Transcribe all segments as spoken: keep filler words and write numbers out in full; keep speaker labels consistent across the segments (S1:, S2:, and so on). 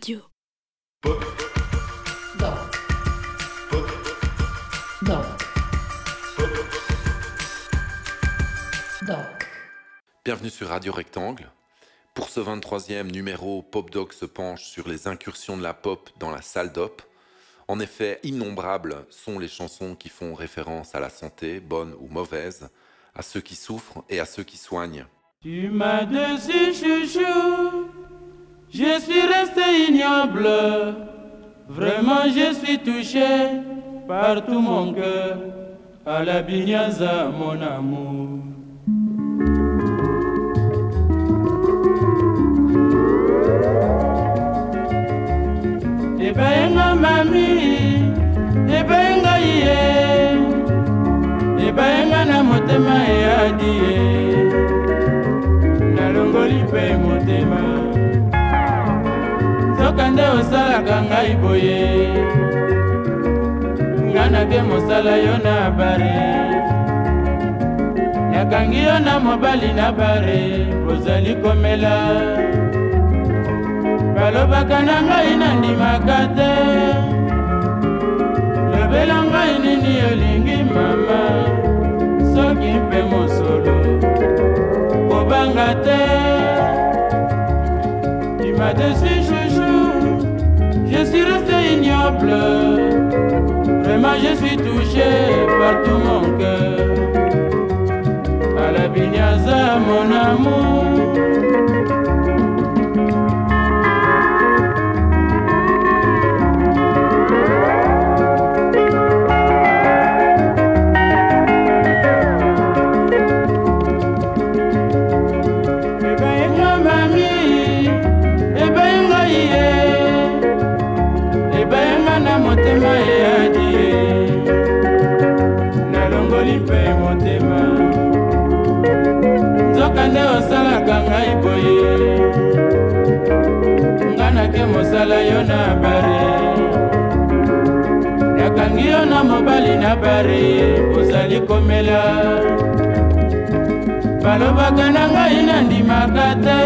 S1: Radio.
S2: Pop. Non. Pop. Non. Pop. Non.
S3: Bienvenue sur Radio Rectangle. Pour ce vingt-troisième numéro, Popdog se penche sur les incursions de la pop dans la salle d'op. En effet, innombrables sont les chansons qui font référence à la santé, bonne ou mauvaise, à ceux qui souffrent et à ceux qui soignent.
S4: Tu m'as dessus, chouchou, je suis resté ignoble. Vraiment, je suis touché par tout mon cœur. À la Binyaza, mon amour. Ebaenga mami, ebaenga iye, ebaenga na motema eadie, na longoli pe motema. Sokande osalaka ngai boye, ngana ke mosala yo na bare, yakangi yo na mobali na bare, ozali komela. Balobaka na ngai nandimaka te, lobela ngai nini olingi mama, soki mpe mosolo kobanga te. Tu m'as déçu chouchou, je suis resté ignoble. Vraiment je suis touché par tout mon cœur. À la Binyaza mon amour. Nzokande osalaka ngai boye, ngana ke mosala yo na bare, yakangi yo na mobali na bare, ozali komela. Balobaka na ngai nandimaka te,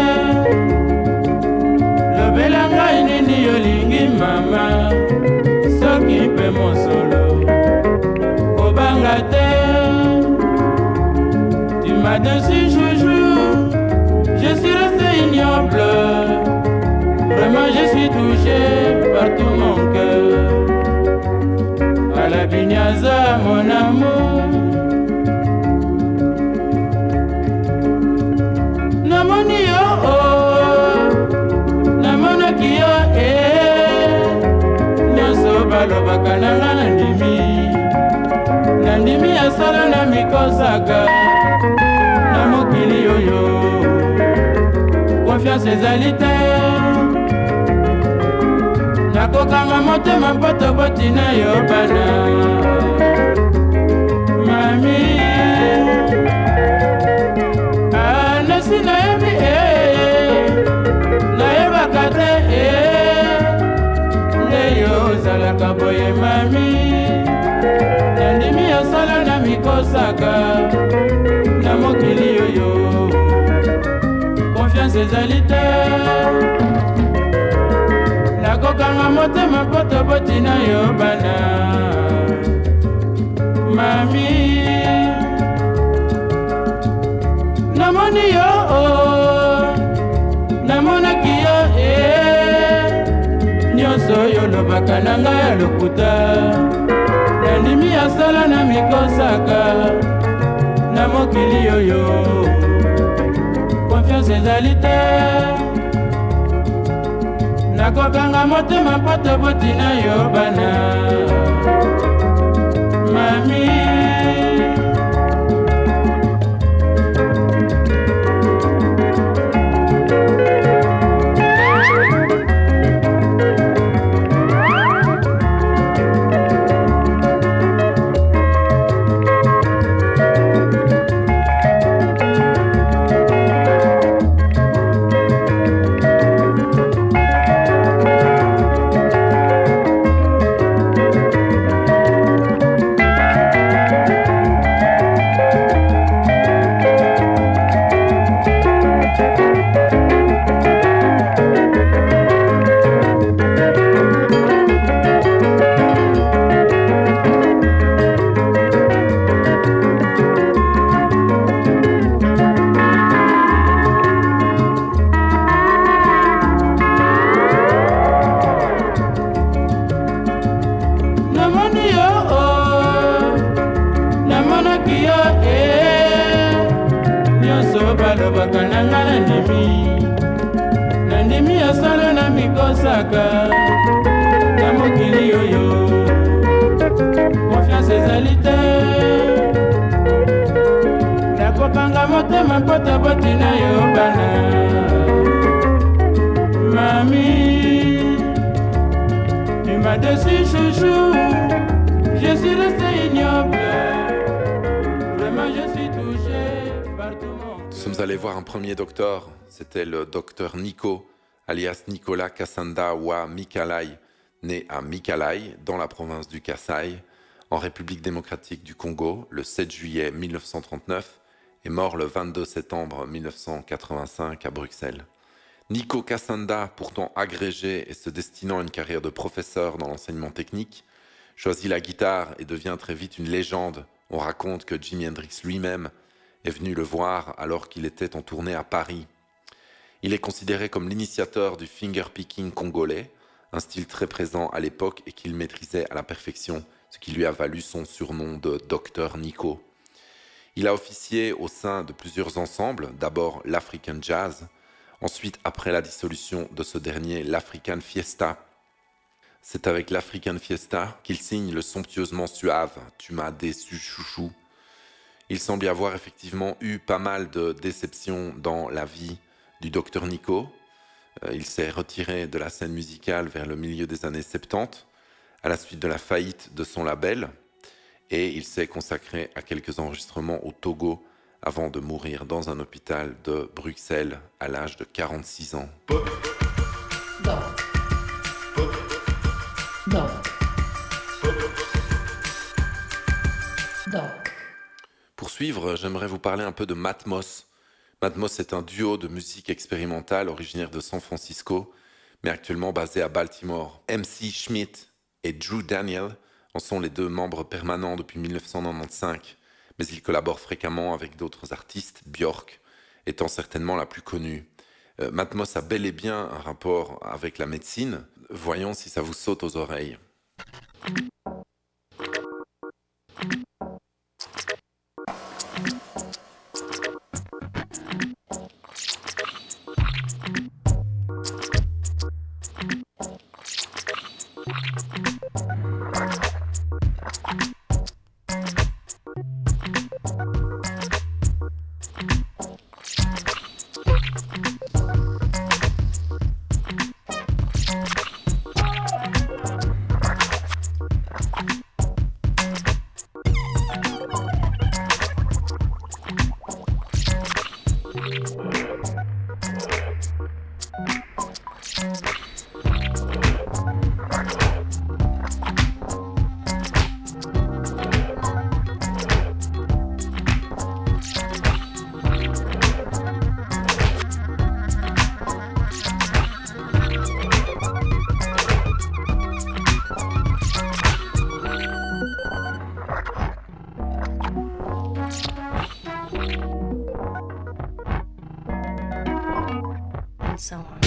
S4: lobela ngai nini olingi mama, soki mpe mosolo kobanga te. Tu m'as dessus chouchou, je suis resté ignoble. Vraiment je suis touché par tout mon cœur. À la Binyaza mon amour. Namoni yo oh, namonaki yo eh, nyonso balobaka na nga nandimi, nandimi asala na mikosaka. Confiance ezali te, nakokanga motema mpoto botina yo bana. Mami anasi nayebi eh, nayebaka te eh, nde yo ozalaka boye mami. Nandimi osala na mikosaka na mokili oyo, confiance ezali te, nakokanga motema poto botina yo bana. Mami namoni yo oh, namonaki yo eh, nyonso oyo lobaka na ngai ya lokuta, nandimi asala na mikosaka na mokili oyo, confiance ezali te, nakokanga motema poto botina yo bana. Mami yo balobaka nanga nandimi nandimi asala na mikosaka na mokili oyo confiance ezali te nakokanga motema mpota botina yo bana mami tu m'as déçu chouchou je suis resté ignoble vraiment je suis touché par tout mon cœur.
S3: Nous sommes allés voir un premier docteur, c'était le docteur Nico, alias Nicolas Kassanda Wa Mikalai, né à Mikalai, dans la province du Kasaï, en République démocratique du Congo, le sept juillet mille neuf cent trente-neuf, et mort le vingt-deux septembre mille neuf cent quatre-vingt-cinq à Bruxelles. Nico Kassanda, pourtant agrégé et se destinant à une carrière de professeur dans l'enseignement technique, choisit la guitare et devient très vite une légende. On raconte que Jimi Hendrix lui-même est venu le voir alors qu'il était en tournée à Paris. Il est considéré comme l'initiateur du fingerpicking congolais, un style très présent à l'époque et qu'il maîtrisait à la perfection, ce qui lui a valu son surnom de Docteur Nico. Il a officié au sein de plusieurs ensembles, d'abord l'African Jazz, ensuite, après la dissolution de ce dernier, l'African Fiesta. C'est avec l'African Fiesta qu'il signe le somptueusement suave « Tu m'as déçu chouchou ». Il semble y avoir effectivement eu pas mal de déceptions dans la vie du docteur Nico. Euh, il s'est retiré de la scène musicale vers le milieu des années soixante-dix, à la suite de la faillite de son label, et il s'est consacré à quelques enregistrements au Togo avant de mourir dans un hôpital de Bruxelles à l'âge de quarante-six ans. Pour suivre, j'aimerais vous parler un peu de Matmos. Matmos est un duo de musique expérimentale originaire de San Francisco, mais actuellement basé à Baltimore. M C Schmidt et Drew Daniel en sont les deux membres permanents depuis mille neuf cent quatre-vingt-quinze, mais ils collaborent fréquemment avec d'autres artistes, Björk étant certainement la plus connue. Euh, Matmos a bel et bien un rapport avec la médecine. Voyons si ça vous saute aux oreilles.
S2: So on.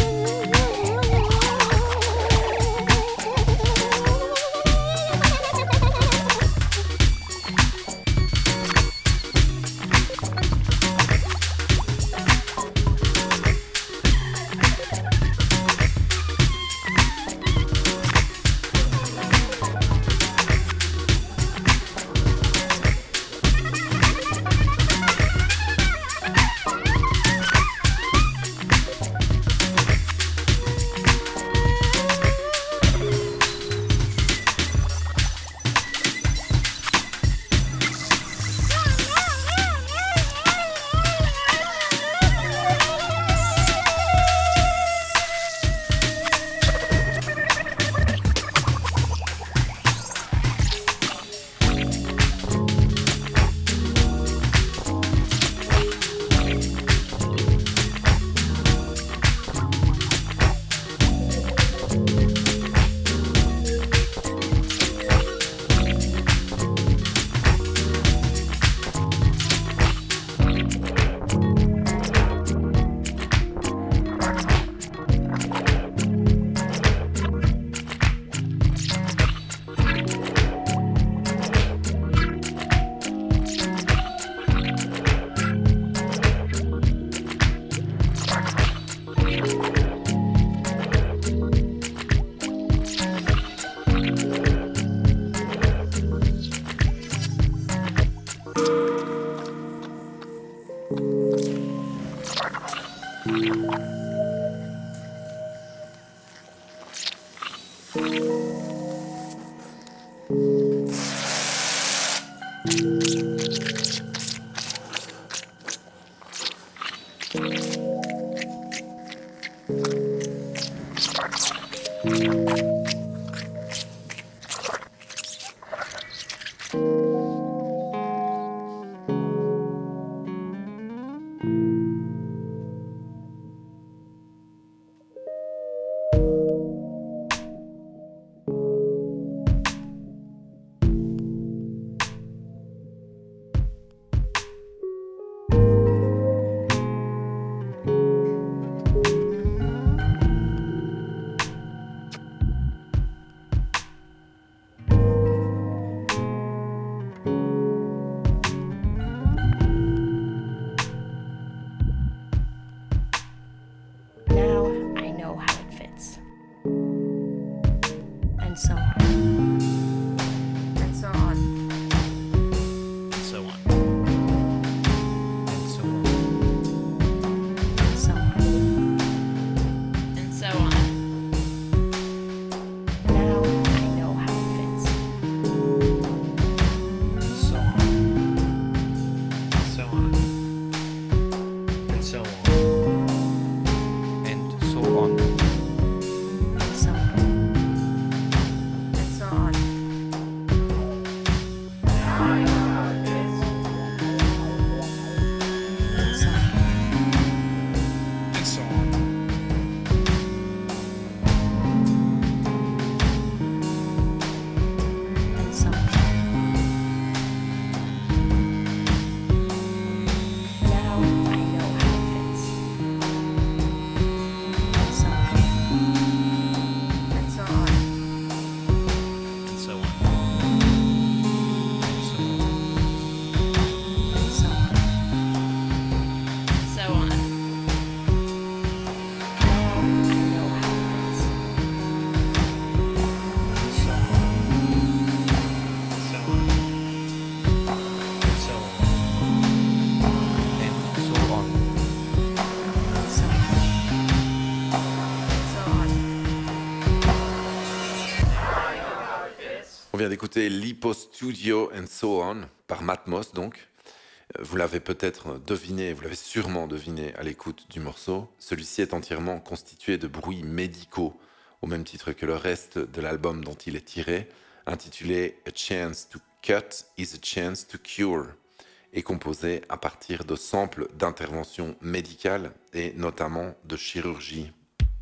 S3: D'écouter Lipo Studio and So On par Matmos donc. Vous l'avez peut-être deviné, vous l'avez sûrement deviné à l'écoute du morceau. Celui-ci est entièrement constitué de bruits médicaux, au même titre que le reste de l'album dont il est tiré, intitulé A Chance to Cut is a Chance to Cure, et composé à partir de samples d'interventions médicales et notamment de chirurgie.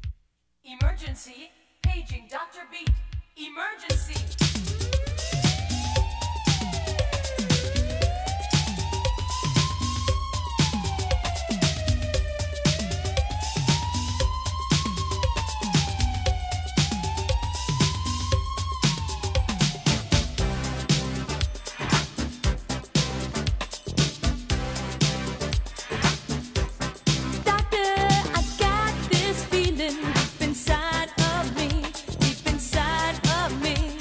S1: Emergency, paging doctor Beat. Emergency.
S5: Inside of me, deep inside of me.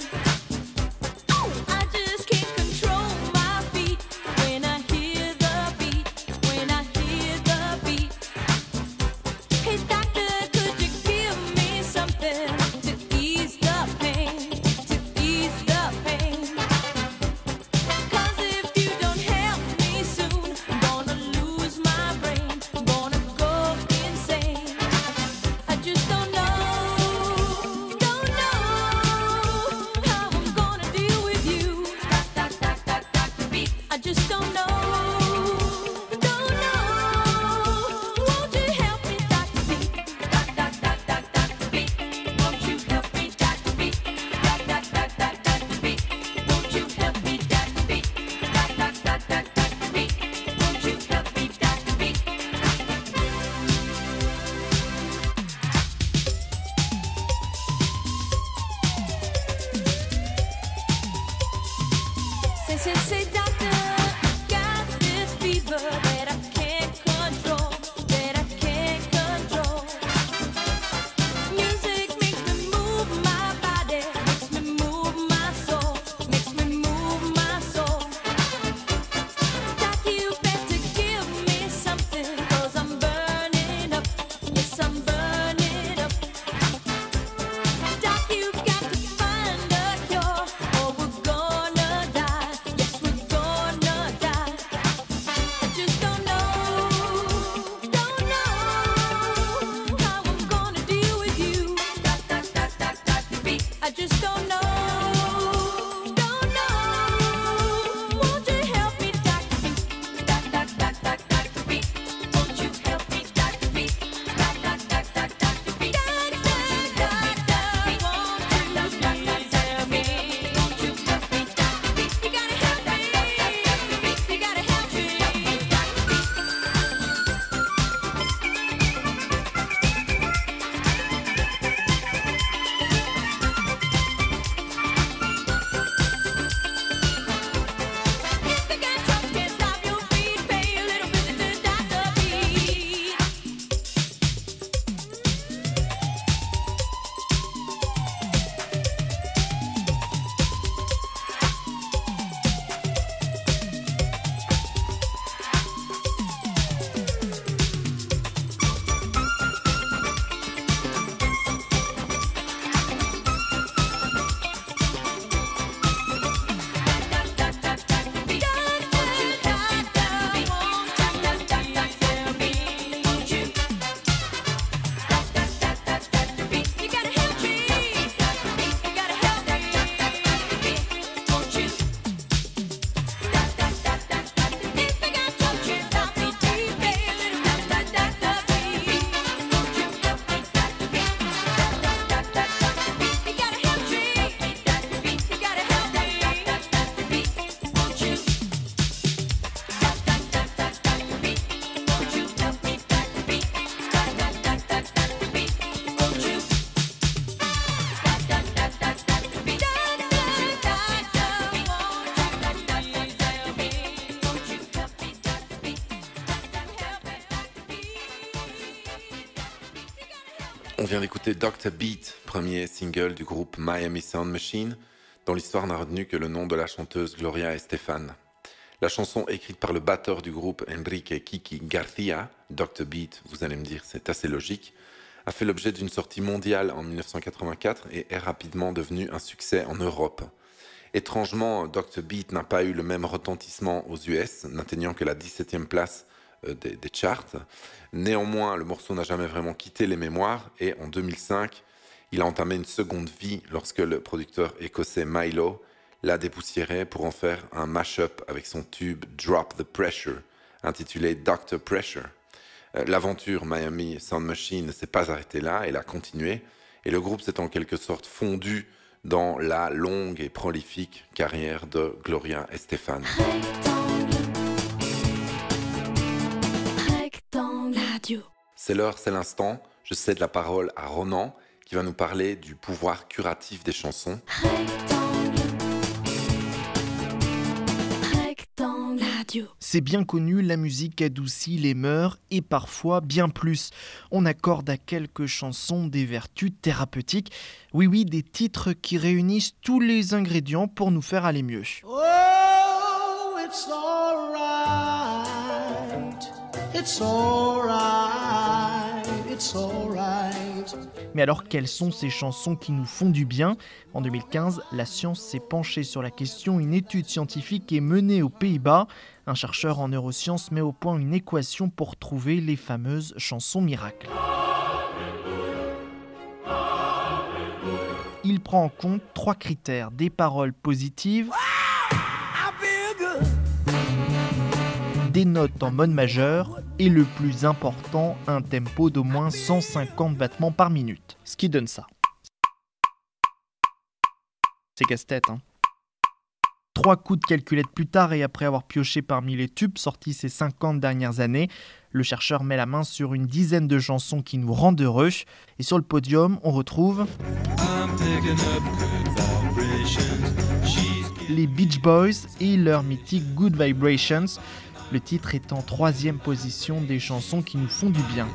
S5: Up
S3: On vient d'écouter docteur Beat, premier single du groupe Miami Sound Machine, dont l'histoire n'a retenu que le nom de la chanteuse Gloria Estefan. La chanson écrite par le batteur du groupe Enrique Kiki Garcia, docteur Beat, vous allez me dire, c'est assez logique, a fait l'objet d'une sortie mondiale en dix-neuf cent quatre-vingt-quatre et est rapidement devenu un succès en Europe. Étrangement, docteur Beat n'a pas eu le même retentissement aux U S, n'atteignant que la dix-septième place euh, des, des charts. Néanmoins, le morceau n'a jamais vraiment quitté les mémoires et en deux mille cinq, il a entamé une seconde vie lorsque le producteur écossais Milo l'a dépoussiéré pour en faire un mash-up avec son tube Drop the Pressure, intitulé docteur Pressure. Euh, l'aventure Miami Sound Machine ne s'est pas arrêtée là, elle a continué, et le groupe s'est en quelque sorte fondu dans la longue et prolifique carrière de Gloria Estefan. C'est l'heure, c'est l'instant, je cède la parole à Ronan, qui va nous parler du pouvoir curatif des chansons.
S6: C'est bien connu, la musique adoucit les mœurs et parfois bien plus. On accorde à quelques chansons des vertus thérapeutiques. Oui, oui, des titres qui réunissent tous les ingrédients pour nous faire aller mieux.
S7: Oh, it's all right. It's all right. It's all right.
S6: Mais alors, quelles sont ces chansons qui nous font du bien ? En deux mille quinze, la science s'est penchée sur la question. Une étude scientifique est menée aux Pays-Bas. Un chercheur en neurosciences met au point une équation pour trouver les fameuses chansons miracles. Il prend en compte trois critères. Des paroles positives, des notes en mode majeur et le plus important, un tempo d'au moins cent cinquante battements par minute. Ce qui donne ça. C'est casse-tête, hein. Trois coups de calculette plus tard et après avoir pioché parmi les tubes sortis ces cinquante dernières années, le chercheur met la main sur une dizaine de chansons qui nous rendent heureux. Et sur le podium, on retrouve les Beach Boys et leur mythique Good Vibrations. Le titre est en troisième position des chansons qui nous font du bien.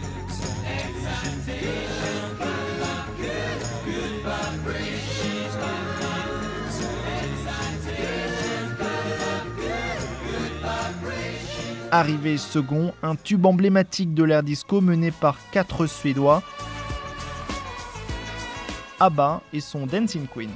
S6: Arrivé second, un tube emblématique de l'ère disco mené par quatre Suédois, ABBA et son Dancing Queen.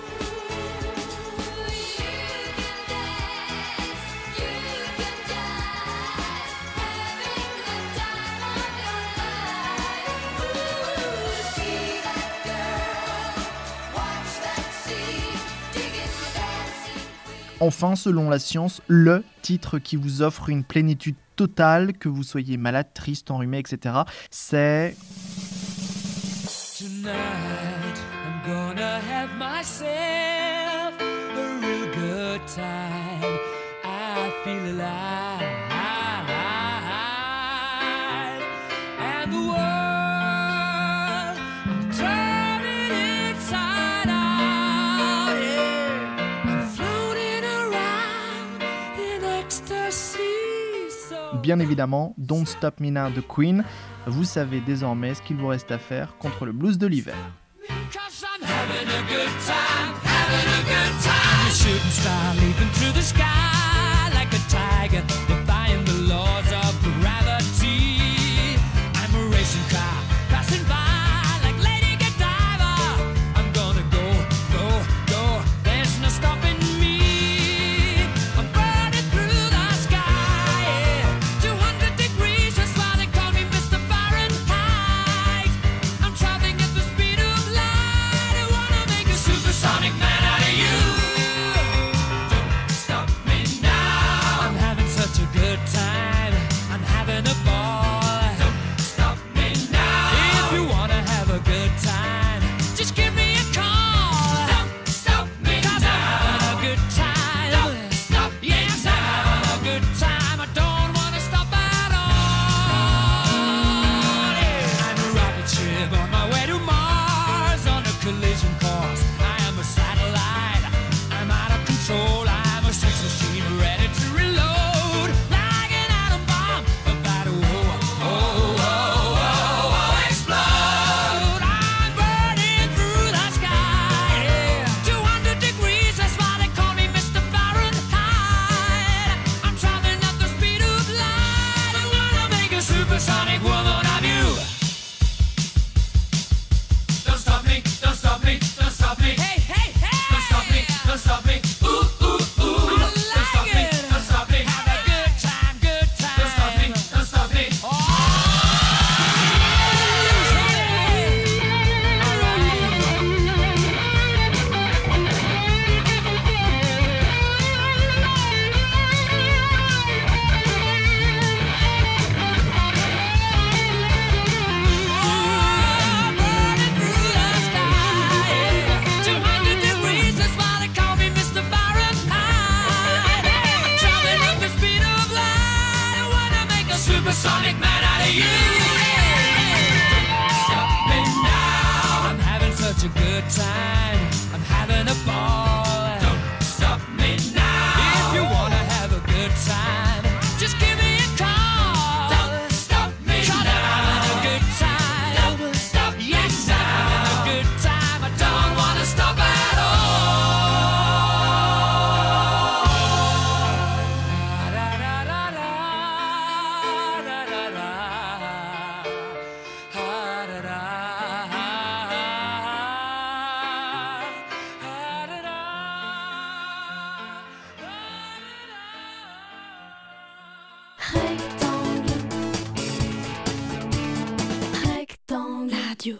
S6: Enfin, selon la science, le titre qui vous offre une plénitude totale, que vous soyez malade, triste, enrhumé, et cetera, c'est...
S5: Tonight, I'm gonna have myself a real good time. I feel alive. And the world, I'm turning inside out. Yeah. I'm floating around in ecstasy. So
S6: Bien évidemment, Don't Stop Me Now de Queen. Vous savez désormais ce qu'il vous reste à faire contre le blues de l'hiver.
S5: Cause I'm having a good time, having a good time. A shooting star leaping through the sky like a tiger, defying the laws of gravity. I'm a racing car passing by like Lady Godiva. I'm gonna go, go, go. There's no stopping me. I'm burning through the sky, yeah. two hundred degrees, that's why they call me Mister Fahrenheit. I'm traveling at the speed of light. I wanna make a supersonic man out of you. Don't stop me now. I'm having such a good
S8: Radio.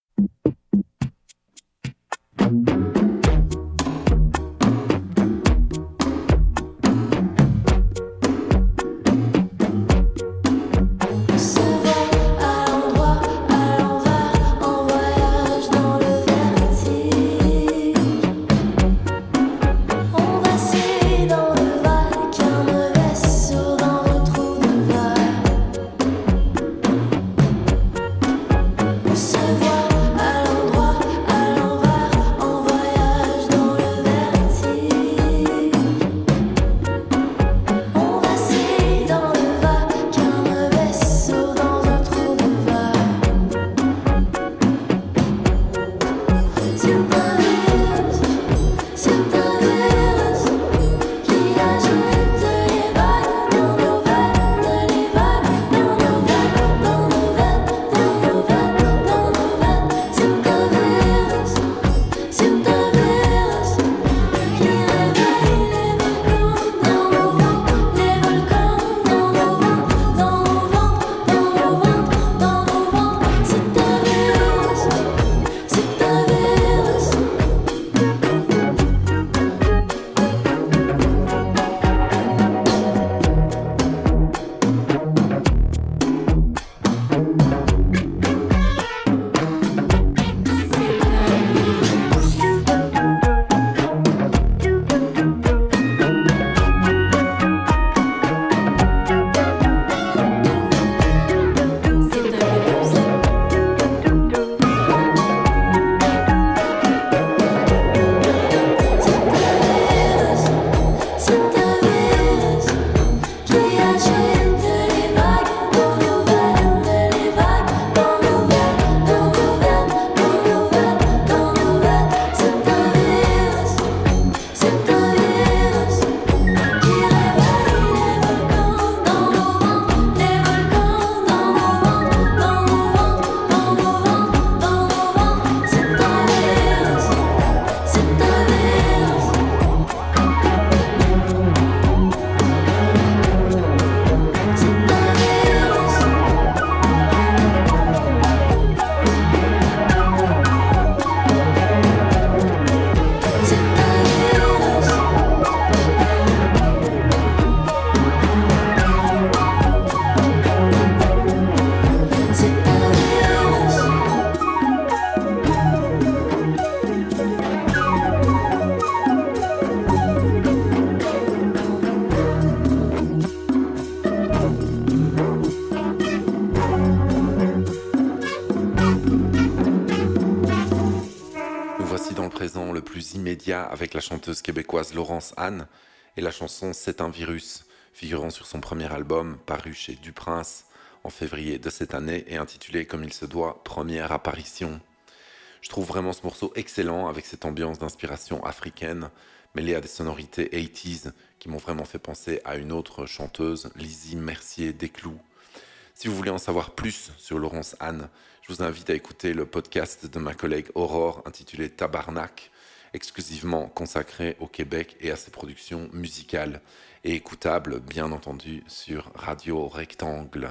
S3: Avec la chanteuse québécoise Laurence Anne et la chanson C'est un virus, figurant sur son premier album paru chez Duprince en février de cette année et intitulé comme il se doit Première apparition. Je trouve vraiment ce morceau excellent avec cette ambiance d'inspiration africaine mêlée à des sonorités quatre-vingt-dix qui m'ont vraiment fait penser à une autre chanteuse, Lizzie Mercier Desclous. Si vous voulez en savoir plus sur Laurence Anne, je vous invite à écouter le podcast de ma collègue Aurore intitulé Tabarnak, exclusivement consacré au Québec et à ses productions musicales et écoutables, bien entendu, sur Radio Rectangle.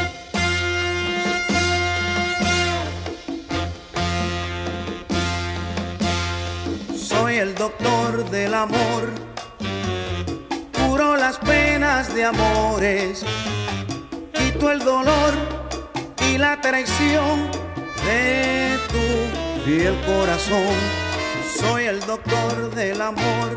S7: Soy el doctor del amor, curo las penas de amores, quito el dolor y la traición de tu fiel corazón. Soy el doctor del amor,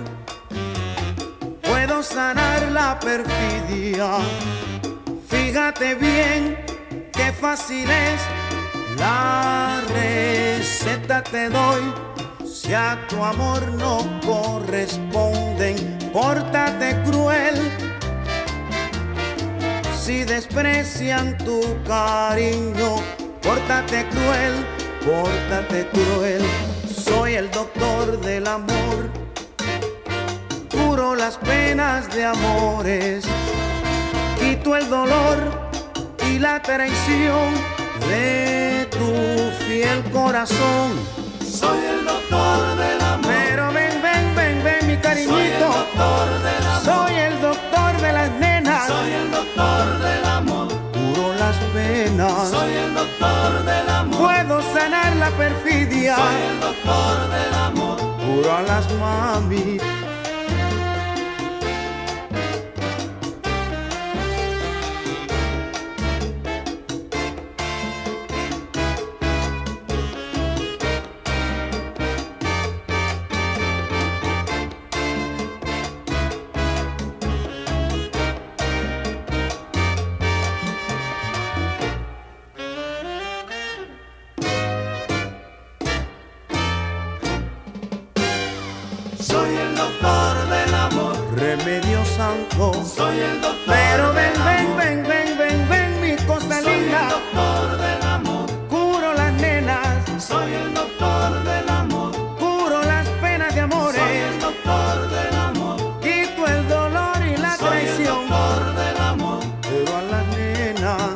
S7: puedo sanar la perfidia. Fíjate bien qué fácil es, la receta te doy. Si a tu amor no corresponden, pórtate cruel. Si desprecian tu cariño, pórtate cruel, pórtate cruel. Soy el doctor del amor, curo las penas de amores, quito el dolor y la traición de tu fiel corazón. Soy el doctor del amor. Pero ven, ven, ven, ven, mi cariñito. Soy el doctor del amor. Soy el doctor de las nenas. Soy el doctor del amor. Curo las penas. Soy el doctor del amor. Puedo sanar la perfidia.
S8: Soy el doctor del amor.
S7: Curo a las mami.
S8: Soy el doctor del amor.
S7: Remedio santo.
S8: Soy el doctor
S7: Pero ven,
S8: del
S7: ven,
S8: amor.
S7: ven, ven, ven, ven, mi cosa
S8: Soy el
S7: linda.
S8: doctor del amor.
S7: Curo las nenas.
S8: Soy el doctor del amor.
S7: Curo las penas de amores.
S8: Soy el doctor del amor.
S7: Quito el dolor y la
S8: Soy el
S7: traición.
S8: doctor del amor.
S7: Pero a las nenas.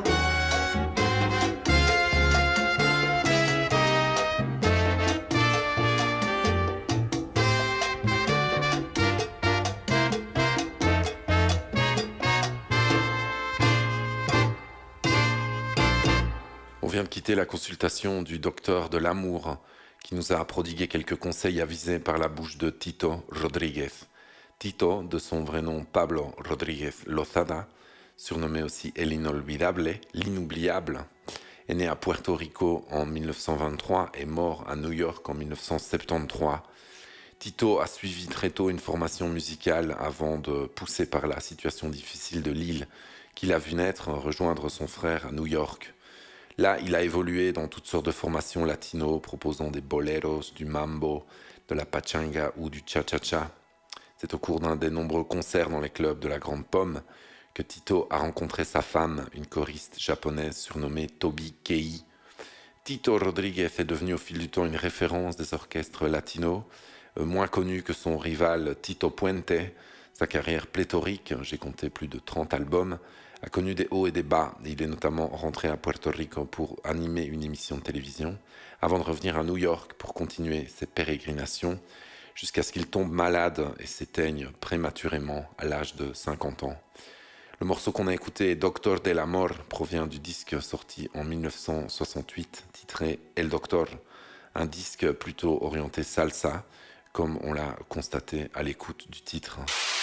S3: On vient de quitter la consultation du docteur de l'amour qui nous a prodigué quelques conseils avisés par la bouche de Tito Rodríguez. Tito, de son vrai nom Pablo Rodríguez Lozada, surnommé aussi El Inolvidable, l'inoubliable, est né à Puerto Rico en mille neuf cent vingt-trois et mort à New York en mille neuf cent soixante-treize. Tito a suivi très tôt une formation musicale avant de, poussé par la situation difficile de l'île qu'il a vu naître, rejoindre son frère à New York. Là, il a évolué dans toutes sortes de formations latino, proposant des boleros, du mambo, de la pachanga ou du cha-cha-cha. C'est au cours d'un des nombreux concerts dans les clubs de la Grande Pomme que Tito a rencontré sa femme, une choriste japonaise surnommée Tobi Kei. Tito Rodríguez est devenu au fil du temps une référence des orchestres latinos, euh, moins connu que son rival Tito Puente. Sa carrière pléthorique, j'ai compté plus de trente albums, a connu des hauts et des bas. Il est notamment rentré à Puerto Rico pour animer une émission de télévision, avant de revenir à New York pour continuer ses pérégrinations, jusqu'à ce qu'il tombe malade et s'éteigne prématurément à l'âge de cinquante ans. Le morceau qu'on a écouté, Doctor del Amor, provient du disque sorti en mille neuf cent soixante-huit, titré El Doctor, un disque plutôt orienté salsa, comme on l'a constaté à l'écoute du titre.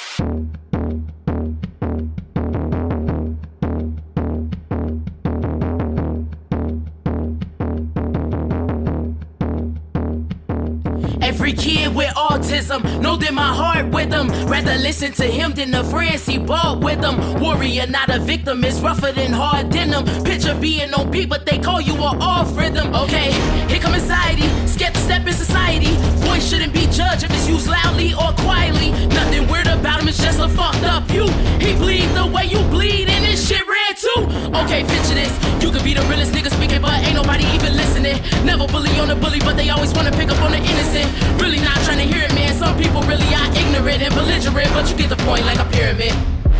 S9: Every kid with autism know that my heart with them. Rather listen to him than the friends he bought with them. Warrior, not a victim, is rougher than hard denim. Picture being on beat, but they call you a off rhythm. Okay, here come anxiety, scared to step in society. Voice shouldn't be judged if it's used loudly or quietly. Nothing weird about him, it's just a fucked up you. He bleed the way you bleed, and this shit red too. Okay, picture this, you could be the realest nigga speaking, but ain't nobody even listening. Never bully on the bully, but they always wanna pick up on the innocent. Really not trying to hear it, man. Some people really are ignorant and belligerent, but you get the point like a pyramid.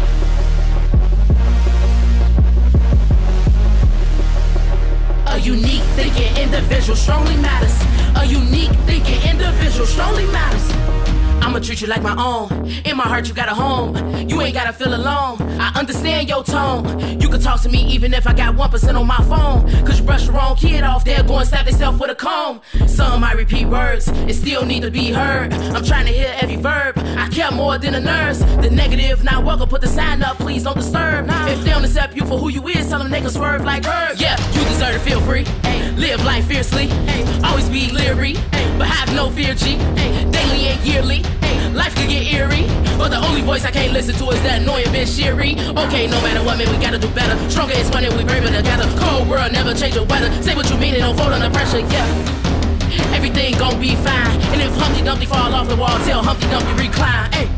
S9: A unique thinking individual strongly matters. A unique thinking individual strongly matters. I'ma treat you like my own. In my heart, you got a home. You ain't gotta feel alone. I understand your tone. You can talk to me even if I got one percent on my phone. Cause you brush the wrong kid off, they'll go and slap themselves with a comb. Some might repeat words, it still need to be heard. I'm trying to hear every verb. I care more than a nurse. The negative, not welcome, put the sign up, please don't disturb. If they don't accept you for who you is, tell them they can swerve like hers. Yeah, you deserve to feel free. Live life fiercely. Always be leery, but have no fear, G. Daily and yearly. Life can get eerie, but the only voice I can't listen to is that annoying bitch Sherry. Okay, no matter what, man, we gotta do better. Stronger is money, we braver together. Cold world, never change the weather. Say what you mean and don't fold under pressure, yeah. Everything gon' be fine. And if Humpty Dumpty fall off the wall, tell Humpty Dumpty recline. Hey.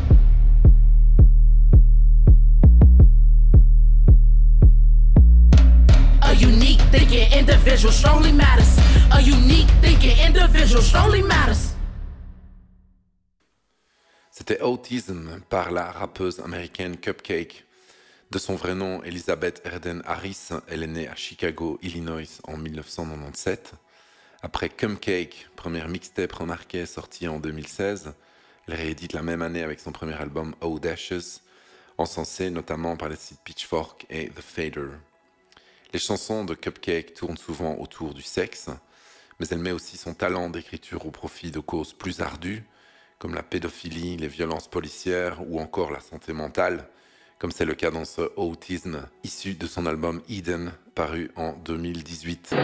S9: A unique thinking individual strongly matters. A unique thinking individual strongly matters.
S3: C'était Autism par la rappeuse américaine Cupcake. De son vrai nom, Elizabeth Erden Harris, elle est née à Chicago, Illinois en mille neuf cent quatre-vingt-dix-sept. Après Cupcake, première mixtape remarquée sortie en deux mille seize, elle réédite la même année avec son premier album Audacious, encensé notamment par les sites Pitchfork et The Fader. Les chansons de Cupcake tournent souvent autour du sexe, mais elle met aussi son talent d'écriture au profit de causes plus ardues, comme la pédophilie, les violences policières ou encore la santé mentale, comme c'est le cas dans ce Autism, issu de son album Eden, paru en deux mille dix-huit.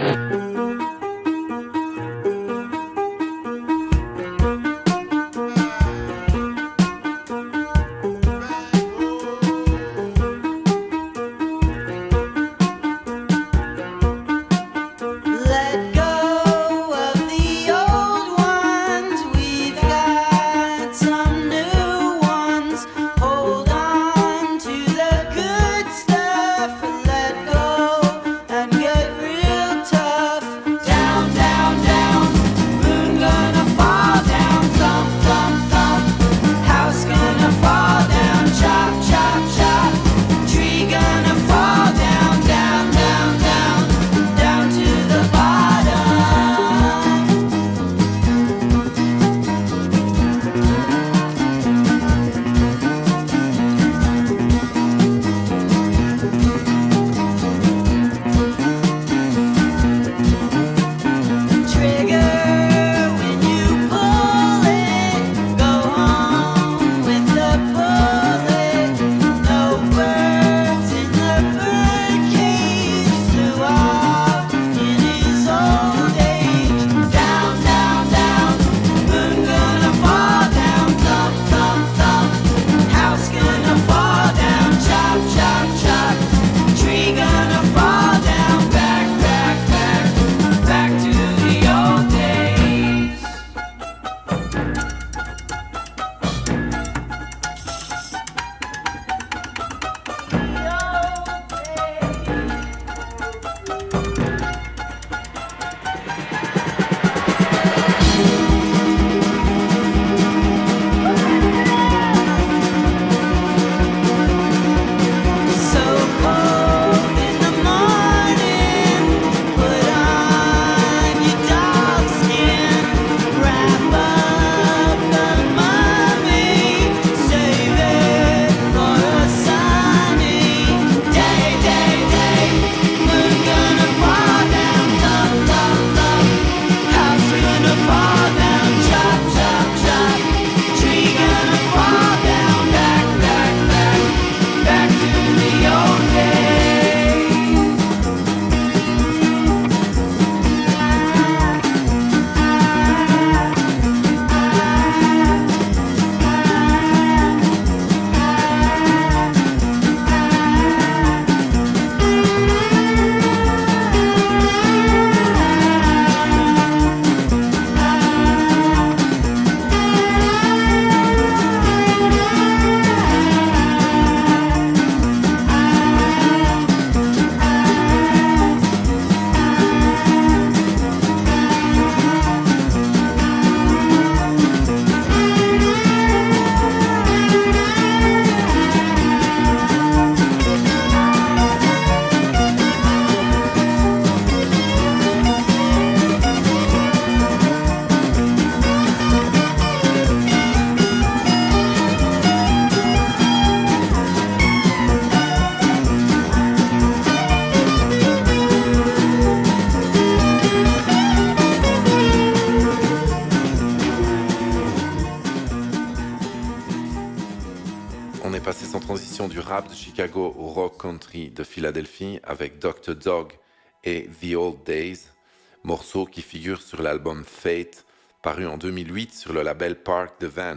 S3: Du rap de Chicago au rock country de Philadelphie avec docteur Dog et The Old Days, morceau qui figure sur l'album Fate, paru en deux mille huit sur le label Park the Van.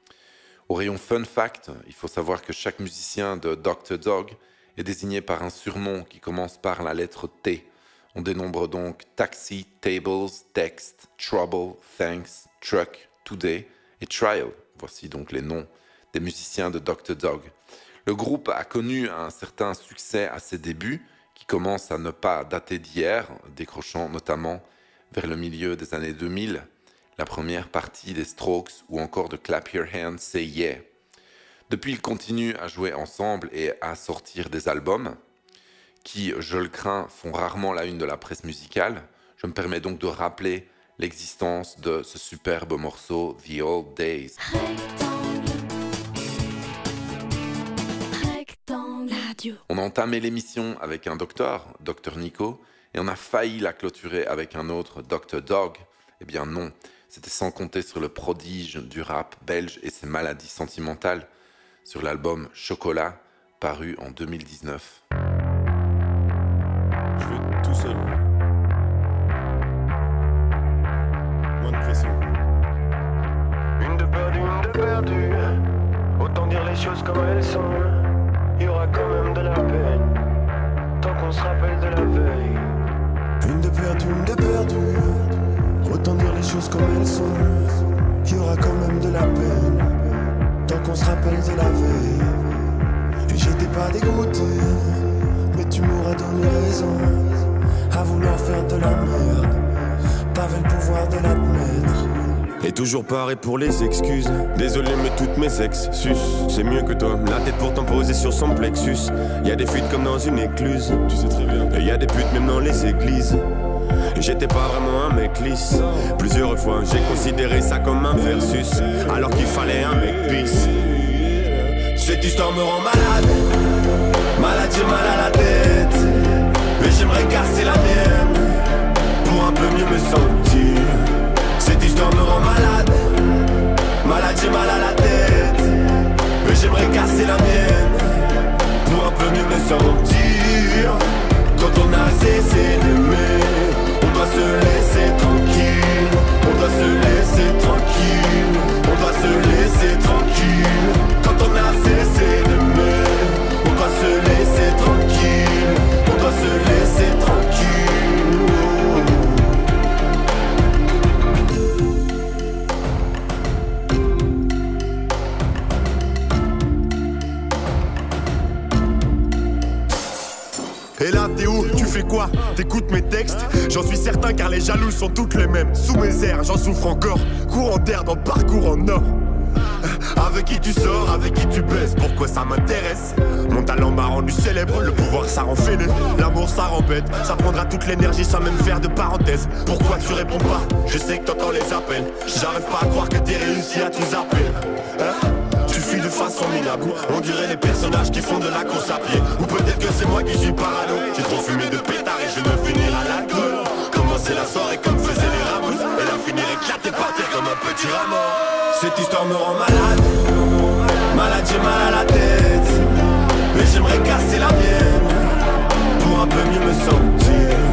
S3: Au rayon Fun Fact, il faut savoir que chaque musicien de docteur Dog est désigné par un surnom qui commence par la lettre T. On dénombre donc Taxi, Tables, Text, Trouble, Thanks, Truck, Today et Trial. Voici donc les noms des musiciens de docteur Dog. Le groupe a connu un certain succès à ses débuts, qui commence à ne pas dater d'hier, décrochant notamment vers le milieu des années deux mille, la première partie des Strokes ou encore de Clap Your Hands, Say Yeah. Depuis, ils continuent à jouer ensemble et à sortir des albums qui, je le crains, font rarement la une de la presse musicale. Je me permets donc de rappeler l'existence de ce superbe morceau The Old Days. On a entamé l'émission avec un docteur, docteur Nico, et on a failli la clôturer avec un autre, docteur Dog. Eh bien non, c'était sans compter sur le prodige du rap belge et ses maladies sentimentales, sur l'album Chocolat, paru en deux mille dix-neuf.
S10: Je veux être tout seul. Moins de pression.
S11: Une de perdue, une de perdue. Autant dire les choses comme elles sont. Il y aura quand même de la peine tant qu'on se rappelle de la veille.
S10: Une de perdue, une de perdue. Autant dire les choses comme elles sont. Il y aura quand même de la peine tant qu'on se rappelle de la veille. Et j'étais pas dégoûté, mais tu m'aurais donné raison à vouloir faire de la merde. T'avais le pouvoir de l'admettre. Et toujours pareil pour les excuses. Désolé mais toutes mes ex sus. C'est mieux que toi, la tête pourtant posée sur son plexus. Y'a des fuites comme dans une écluse. Tu sais très bien. Et y'a des putes même dans les églises. Et j'étais pas vraiment un mec lisse. Plusieurs fois j'ai considéré ça comme un versus, alors qu'il fallait un mec peace. Cette histoire me rend malade. Malade, j'ai mal à la tête. Mais j'aimerais casser la mienne pour un peu mieux me sentir. Cette histoire me rend malade. Malade, j'ai mal à la tête. Mais j'aimerais casser la mienne pour un peu mieux me sentir. Quand on a cessé d'aimer, on doit se laisser tranquille. On doit se laisser tranquille. On doit se laisser tranquille. Quand on a cessé d'aimer, on doit se laisser tranquille. On doit se laisser tranquille. Et là t'es où? Tu fais quoi? T'écoutes mes textes? J'en suis certain car les jaloux sont toutes les mêmes. Sous mes airs j'en souffre encore. Courant d'air dans parcours en or. Avec qui tu sors, avec qui tu baises, pourquoi ça m'intéresse? Mon talent m'a rendu célèbre, le pouvoir ça rend fêlé. L'amour ça rend bête, ça prendra toute l'énergie sans même faire de parenthèse. Pourquoi tu réponds pas? Je sais que t'entends les appels. J'arrive pas à croire que t'es réussi à tout zapper, hein? Tu fuis de façon minable. On dirait les personnages qui font de la course à pied. Ou peut-être que c'est moi qui suis parano. J'ai trop fumé de pétard et je veux finir à l'alcool. Commencer la soirée comme faisaient les rameaux, et la finir éclatée, partir comme un petit rameau. Cette histoire me rend malade. Malade, j'ai mal à la tête. Mais j'aimerais casser la mienne pour un peu mieux me sentir.